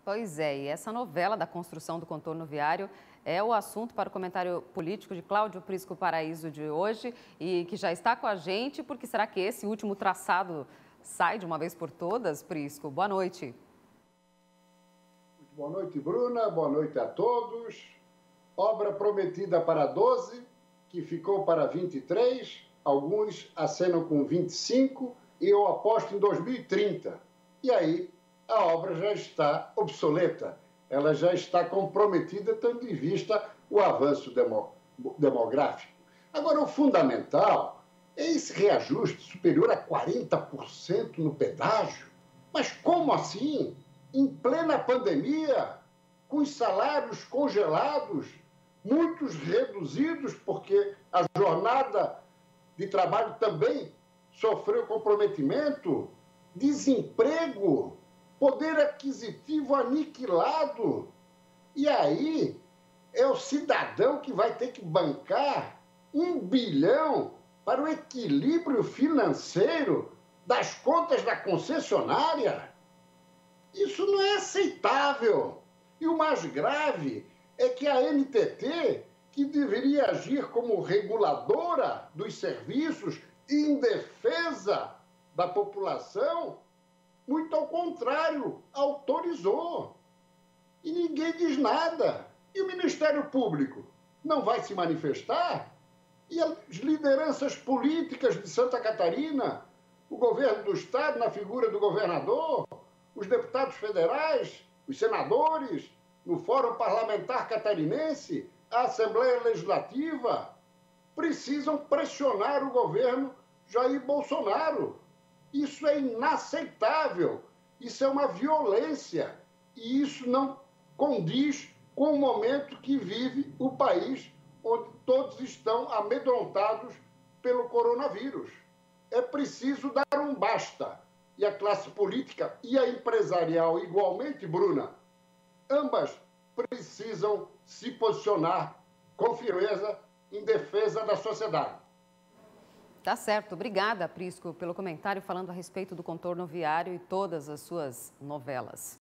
Pois é, e essa novela da construção do contorno viário é o assunto para o comentário político de Cláudio Prisco Paraíso de hoje e que já está com a gente, porque será que esse último traçado sai de uma vez por todas, Prisco? Boa noite. Boa noite, Bruna. Boa noite a todos. Obra prometida para 12, que ficou para 23, alguns acenam com 25 e eu aposto em 2030. E aí a obra já está obsoleta, ela já está comprometida, tendo em vista o avanço demográfico. Agora, o fundamental é esse reajuste superior a 40% no pedágio. Mas como assim? Em plena pandemia, com os salários congelados, muitos reduzidos, porque a jornada de trabalho também sofreu comprometimento, desemprego, poder aquisitivo aniquilado. E aí é o cidadão que vai ter que bancar 1 bilhão para o equilíbrio financeiro das contas da concessionária. Isso não é aceitável. E o mais grave é que a NTT, que deveria agir como reguladora dos serviços e em defesa da população, muito ao contrário, autorizou. E ninguém diz nada. E o Ministério Público não vai se manifestar? E as lideranças políticas de Santa Catarina, o governo do Estado, na figura do governador, os deputados federais, os senadores, no Fórum Parlamentar Catarinense, a Assembleia Legislativa, precisam pressionar o governo Jair Bolsonaro. Isso é inaceitável, isso é uma violência e isso não condiz com o momento que vive o país, onde todos estão amedrontados pelo coronavírus. É preciso dar um basta. E a classe política e a empresarial igualmente, Bruna, ambas precisam se posicionar com firmeza em defesa da sociedade. Tá certo. Obrigada, Prisco, pelo comentário falando a respeito do contorno viário e todas as suas novelas.